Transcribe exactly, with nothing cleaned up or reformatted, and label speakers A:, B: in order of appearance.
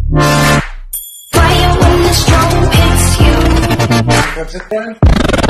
A: Fire when the strobe hits you.
B: What's it then?